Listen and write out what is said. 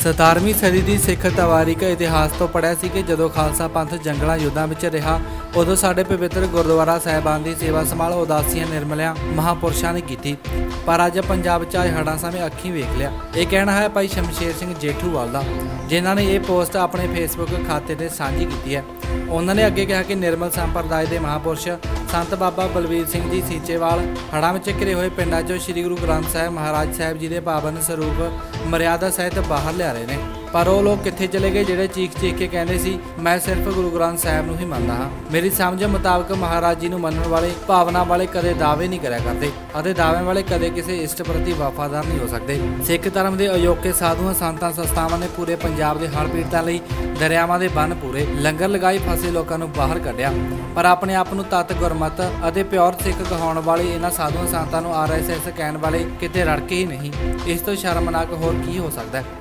17ਵੀਂ ਸਦੀ ਦੀ ਸਿੱਖ ਤਵਾਰੀਖ ਇਤਿਹਾਸ ਤੋਂ ਪੜ੍ਹਿਆ ਸੀ ਕਿ ਜਦੋਂ ਖਾਲਸਾ ਪੰਥ ਜੰਗਲਾਂ ਯੁੱਧਾਂ ਵਿੱਚ ਰਿਹਾ ਉਦੋਂ ਸਾਡੇ ਪਵਿੱਤਰ ਗੁਰਦੁਆਰਾ ਸਾਹਿਬਾਨ ਦੀ ਸੇਵਾ ਸੰਭਾਲ ਉਦਾਸੀਆਂ ਨਿਰਮਲਿਆਂ ਮਹਾਂਪੁਰਸ਼ਾਂ ਨੇ ਕੀਤੀ। ਪਰ ਅੱਜ ਪੰਜਾਬ 'ਚ ਆਏ ਹੜ੍ਹਾਂ ਸਮੇਂ ਅੱਖੀਂ ਵੇਖ ਲਿਆ। ਇਹ ਕਹਿਣਾ ਹੈ ਭਾਈ ਸ਼ਮਸ਼ੇਰ ਸਿੰਘ ਜੇਠੂਵਾਲ ਦਾ, ਜਿਨ੍ਹਾਂ ਨੇ ਇਹ ਪੋਸਟ ਆਪਣੇ ਫੇਸਬੁੱਕ ਖਾਤੇ ਤੇ ਸਾਂਝੀ ਕੀਤੀ ਹੈ। ਉਹਨਾਂ ਨੇ ਅੱਗੇ ਕਿਹਾ ਕਿ ਨਿਰਮਲ ਸੰਪਰਦਾਇ ਦੇ ਮਹਾਂਪੁਰਸ਼ ਸੰਤ ਬਾਬਾ ਬਲਵੀਰ ਸਿੰਘ ਜੀ ਸੀਚੇਵਾਲ ਹੜ੍ਹਾਂ ਵਿੱਚ ਘਿਰੇ ਹੋਏ ਪਿੰਡਾਂ 'ਚੋਂ ਸ੍ਰੀ ਗੁਰੂ ਗ੍ਰੰਥ ਸਾਹਿਬ ਮਹਾਰਾਜ ਸਾਹਿਬ ਜੀ ਦੇ ਪਾਵਨ ਸਰੂਪ ਮਰਿਆਦਾ ਸਹਿਤ ਬਾਹਰ ਲਿਆ ਰਹੇ ਨੇ। ਪਰ ਉਹ ਲੋਕ ਕਿੱਥੇ ਚਲੇ ਗਏ ਜਿਹੜੇ ਚੀਖ ਕੇ ਕਹਿੰਦੇ ਸੀ ਮੈਂ ਸਿਰਫ ਗੁਰੂ ਗ੍ਰੰਥ ਸਾਹਿਬ ਨੂੰ ਹੀ ਮੰਨਦਾ ਹਾਂ। ਮੇਰੀ ਸਮਝ ਮੁਤਾਬਕ ਮਹਾਰਾਜ ਜੀ ਨੂੰ ਮੰਨਣ ਵਾਲੇ ਭਾਵਨਾ ਵਾਲੇ ਕਦੇ ਦਾਅਵੇ ਨਹੀਂ ਕਰਿਆ ਕਰਦੇ ਅਤੇ ਦਾਅਵਿਆਂ ਵਾਲੇ ਕਦੇ ਕਿਸੇ ਇਸ਼ਟ ਪ੍ਰਤੀ ਵਫਾਦਾਰ ਨਹੀਂ ਹੋ ਸਕਦੇ। ਸਿੱਖ ਧਰਮ ਦੇ ਅਯੋਕੇ ਸਾਧੂਆਂ ਸੰਤਾਂ ਸੰਸਥਾਵਾਂ ਨੇ ਪੂਰੇ ਪੰਜਾਬ ਦੇ ਹੜ੍ਹ ਪੀੜਤਾਂ ਲਈ ਦਰਿਆਵਾਂ ਦੇ ਬੰਨ੍ਹ ਪੂਰੇ ਲੰਗਰ ਲਗਾਈ ਫਸੇ ਲੋਕਾਂ ਨੂੰ ਬਾਹਰ ਕੱਢਿਆ। ਪਰ ਆਪਣੇ ਆਪ ਨੂੰ ਤਤ ਗੁਰਮਤ ਅਤੇ ਪਿਓਰ ਸਿੱਖ ਕਹਾਉਣ ਵਾਲੇ ਇਹਨਾਂ ਸਾਧੂਆਂ ਸੰਤਾਂ ਨੂੰ RSS ਕਹਿਣ ਵਾਲੇ ਕਿਤੇ ਰੜਕੇ ਹੀ ਨਹੀਂ। ਇਸ ਤੋਂ ਸ਼ਰਮਨਾਕ ਹੋਰ ਕੀ ਹੋ ਸਕਦਾ ਹੈ।